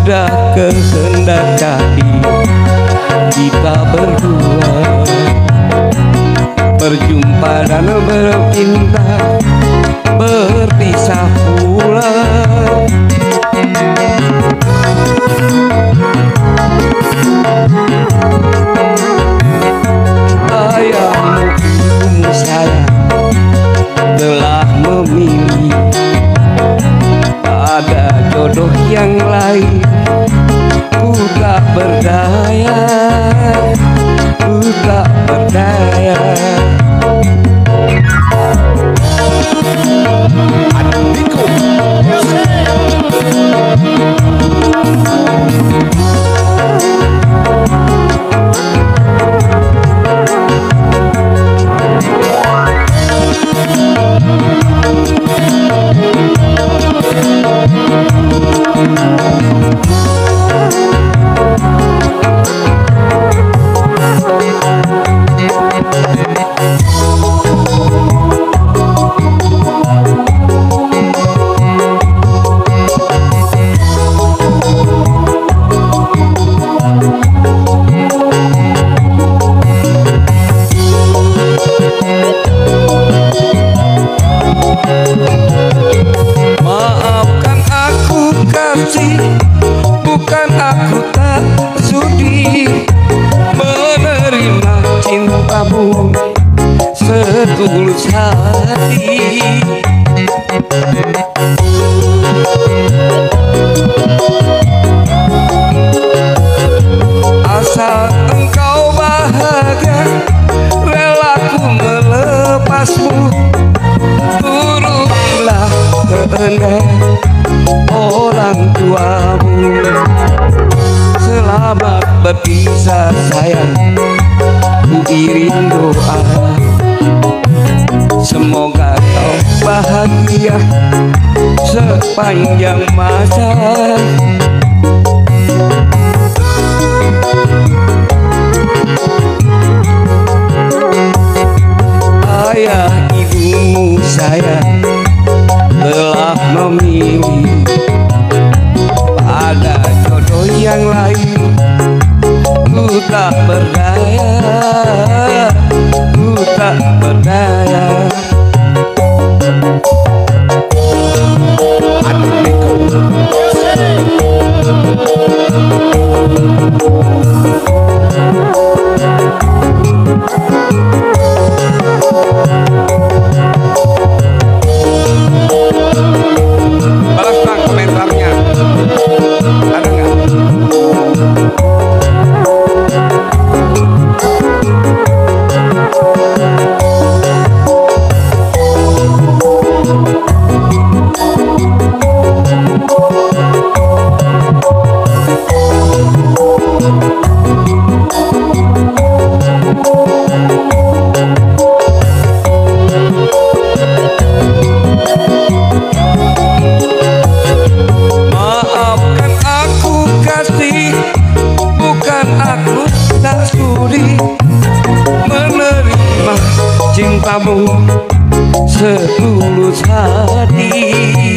ada kehendak hati kita berdua berjumpa dan bercinta, berpisah pula. Ayahmu ibumu sayang telah memilih ada jodoh yang lain. Ku tak berdaya, ku tak berdaya. Maafkan aku kasih, bukan aku tak sudi menerima cintamu setulus hati. Asal engkau bahagia, rela ku melepasmu. Turutilah kehendak orang tuamu. Selamat berpisah sayang, ku iring doa. Semoga kau bahagia sepanjang masa. Ayah ibumu sayang telah memilih ada jodoh yang lain. Ku tak berdaya, ku tak berdaya. Balas bang komentarnya, ada nggak? Maafkan aku kasih, bukan aku tak sudi menerima cintamu setulus hati.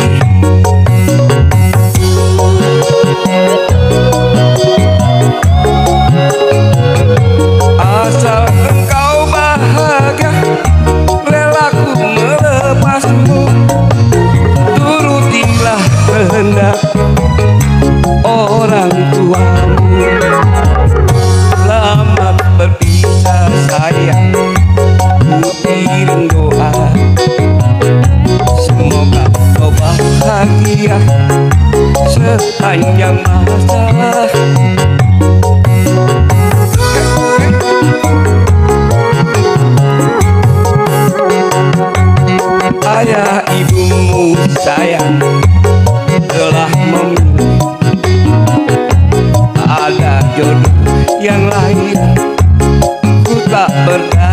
Asal engkau bahagia, rela ku melepasmu. Turutilah kehendak orang tuamu. Selamat berpisah sayang, ku iring doa. Semoga kau bahagia sepanjang masa. Ayah ibumu sayang telah memilih ada jodoh yang lain. Ku tak berdaya.